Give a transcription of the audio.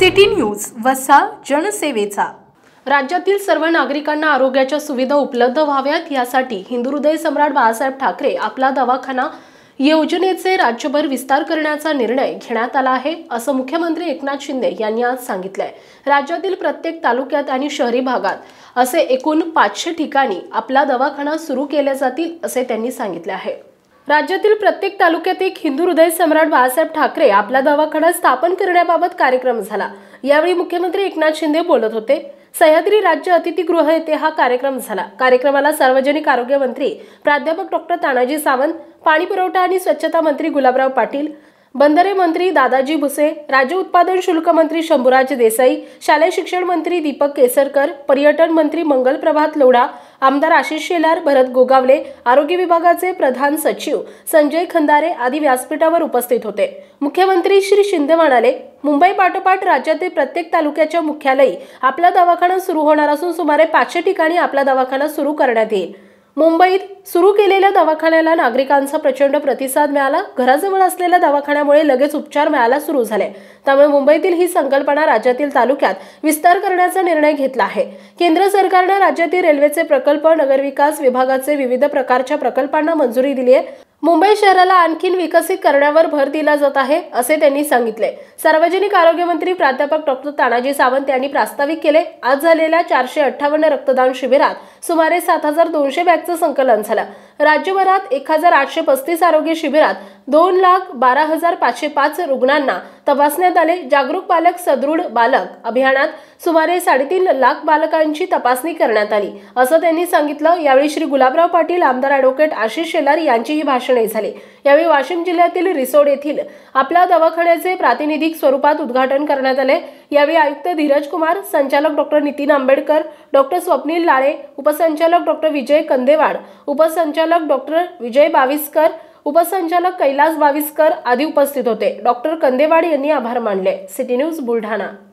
City news वसा जनसेवेचा। राज्यातील सर्व नागरिकांना आरोग्याच्या सुविधा उपलब्ध व्हाव्यात यासाठी हिंदू हृदय सम्राट बाळासाहेब ठाकरे आपला दवाखाना योजनेचे राज्यभर विस्तार करण्याचा निर्णय घेण्यात आला आहे, असं मुख्यमंत्री एकनाथ शिंदे यांनी आज सांगितलंय। राज्यातील प्रत्येक तालुक्यात आणि शहरी भागात असे एकूण 500 ठिकाणी आपला दवाखाना सुरू केले जातील असे त्यांनी सांगितले आहे। राज्यातील प्रत्येक तालुक्यात एक हिंदू हृदय सम्राट बाळासाहेब ठाकरे आपला दवाखाना स्थापन करण्याबाबत कार्यक्रम झाला। यावेळी मुख्यमंत्री एकनाथ शिंदे बोलत होते। सह्याद्री राज्य अतिथीगृह येथे हा कार्यक्रम झाला। कार्यक्रमाला सार्वजनिक आरोग्य मंत्री प्राध्यापक डॉक्टर तानाजी सावंत, पाणी पुरवठा आणि स्वच्छता मंत्री गुलाबराव पाटील, बंदरे मंत्री दादाजी भुसे, राज्य उत्पादन शुल्क मंत्री शंभूराज देसाई, शालेय शिक्षण मंत्री दीपक केसरकर, पर्यटन मंत्री मंगल प्रभात लोढा, आमदार आशिष शेलार, भरत गोगावले, आरोग्य विभागाचे प्रधान सचिव संजय खंदारे आदी व्यासपीठावर उपस्थित होते। मुख्यमंत्री श्री शिंदे म्हणाले, मुंबई पाठोपाठ राज्यातील प्रत्येक तालुक्याच्या मुख्यालयी आपला दवाखाना सुरू होणार असून सुमारे 500 ठिकाणी आपला दवाखाना सुरू करण्यात येईल। मुंबईत सुरू केलेल्या दवाखान्याला नागरिकांचा प्रचंड प्रतिसाद मिळाला। घराजवळ असलेल्या दवाखान्यामुळे लगेच उपचार मिळायला सुरू झाले। त्यामुळे मुंबईतील ही संकल्पना राज्यातील तालुक्यात विस्तार करण्याचा निर्णय घेतला आहे। केंद्र सरकारने राज्यातील रेल्वेचे प्रकल्प, नगरविकास विभागाचे विविध प्रकारच्या प्रकल्पांना मंजुरी दिली आहे। मुंबई शहराला आणखी विकसित करण्यावर भर दिला जात आहे, असे त्यांनी सांगितले। सार्वजनिक आरोग्य मंत्री प्राध्यापक डॉक्टर तानाजी सावंत यांनी प्रास्ताविक केले। आज झालेल्या 458 रक्तदान शिबिरात सुमारे 7200 बॅगचं संकलन झालं। राज्यभरात 1835 आरोग्य शिबिरात 2,12,505 रुग्णांना तपासण्यात आले। जागरूक पालक सदृढ बालक अभियानात सुमारे 3.5 लाख बालकांची तपासणी करण्यात आली, असं त्यांनी सांगितलं। यावेळी श्री गुलाबराव पाटील, आमदार ॲडव्होकेट आशिष शेलार यांचीही भाषणे झाली। यावेळी वाशिम जिल्ह्यातील रिसोड येथील आपल्या दवाखान्याचे प्रातिनिधिक स्वरूपात उद्घाटन करण्यात आले। यावेळी आयुक्त धीरज कुमार, संचालक डॉक्टर नितीन आंबेडकर, डॉक्टर स्वप्नील लाळे, उपसंचालक डॉक्टर विजय कंदेवाड, उपसंचालक डॉक्टर विजय बाविस्कर, उपसंचालक कैलास बाविस्कर आदी उपस्थित होते। डॉक्टर कंदेवाड यांनी आभार मानले। City news Buldhana.